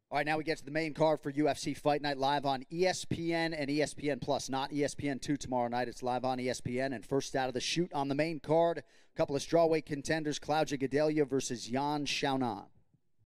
All right, now we get to the main card for UFC Fight Night, live on ESPN and ESPN Plus, not ESPN2 tomorrow night. It's live on ESPN. And first out of the chute on the main card, a couple of strawweight contenders, Cláudia Gadelha versus Xiaonan.